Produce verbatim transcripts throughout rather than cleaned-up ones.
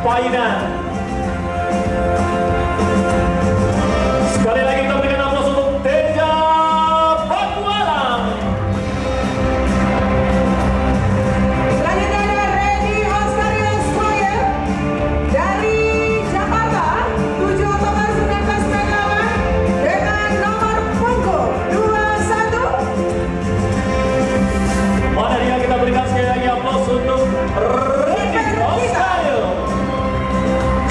final. Sekali lagi kita berikan aplaus untuk Teja Pakualam. Selanjutnya ada Randy Oscario Squire dari Jakarta, tujuh Oktober seribu sembilan ratus sembilan puluh delapan dengan nomor punggung dua satu. Mana dia, kita berikan sekali lagi aplaus untuk Randy Oscario.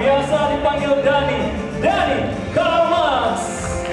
biasa dipanggil Dani, Dani Kalmas.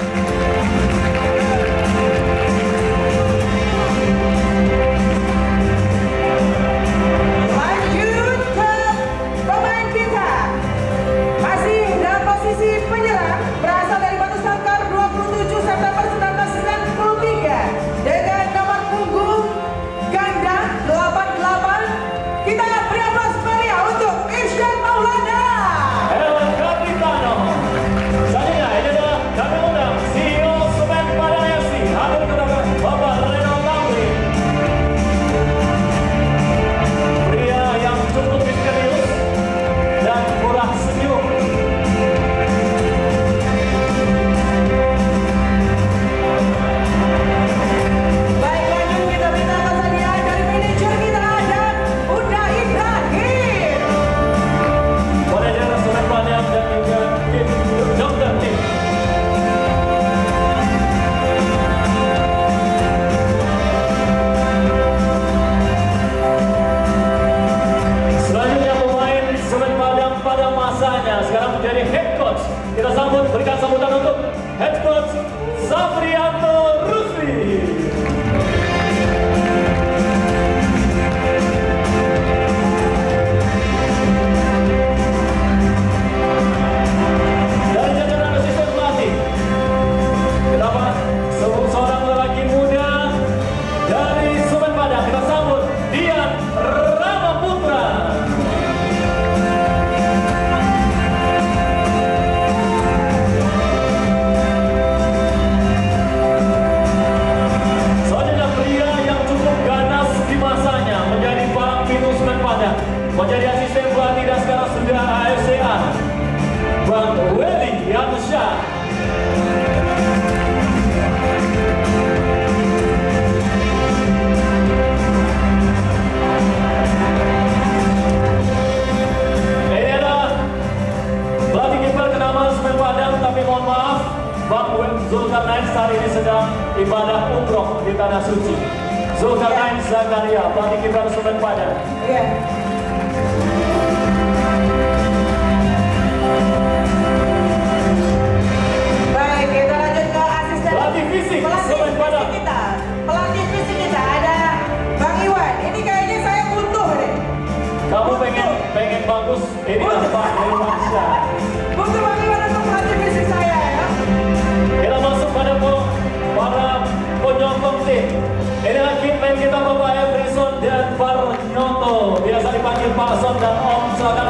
Lanjut ke pemain kita, masih dalam posisi penyerang, berasal dari Batu Sangkar dua puluh tujuh September seribu sembilan ratus sembilan puluh tiga dengan nomor punggung ganda delapan puluh delapan. Kita beri aplaus meriah untuk Irsyad Maulana. El Capitano. Selanjutnya ini adalah kami undang C E O Semen Padang F C, hadir kepada Bapak Reno Tamri. Pria yang cukup misterius dan murah senyum. Baik, lanjut kita minta kesaksian dari manajer kita dan Bunda Ibrahim. Manajer Semen Padang dan juga tim dokter tim. Selanjutnya pemain Semen Padang pada masanya sekarang menjadi head coach. Kita sambut, berikan sambutan untuk head coach Safrianto Rusli. Dari jajaran asisten pelatih, terdapat seorang lelaki muda dari Semen Padang. Kita sambut Dian Ramaputra. Selanjutnya pria yang cukup ganas di masanya, menjadi Palang Pintu Semen Padang, menjadi asisten pelatih dan sekarang sudah A F C A, Bang Welly Yansyah. Ini adalah pelatih kiper kenamaan Semen Padang, tapi mohon maaf, Bang Zulkarnain saat ini sedang ibadah umroh di Tanah Suci. Zulkarnain Zakaria, pelatih kiper Semen Padang. Iya. Baik, kita lanjut ke asisten Pelatih fisik Semen Padang. fisik kita. Pelatih fisik kita ada Bang Iwan. Ini kayaknya saya butuh nih. Kamu pengen pengen bagus, ini Bang Yansyah. Butuh Bang Iwan untuk pelatih fisik saya ya. Kita masuk pada po- para penyokong tim. Inilah kitman kita Bapak Emerson dan Parnyoto, biasa dipanggil Pak Son dan Om. Silakan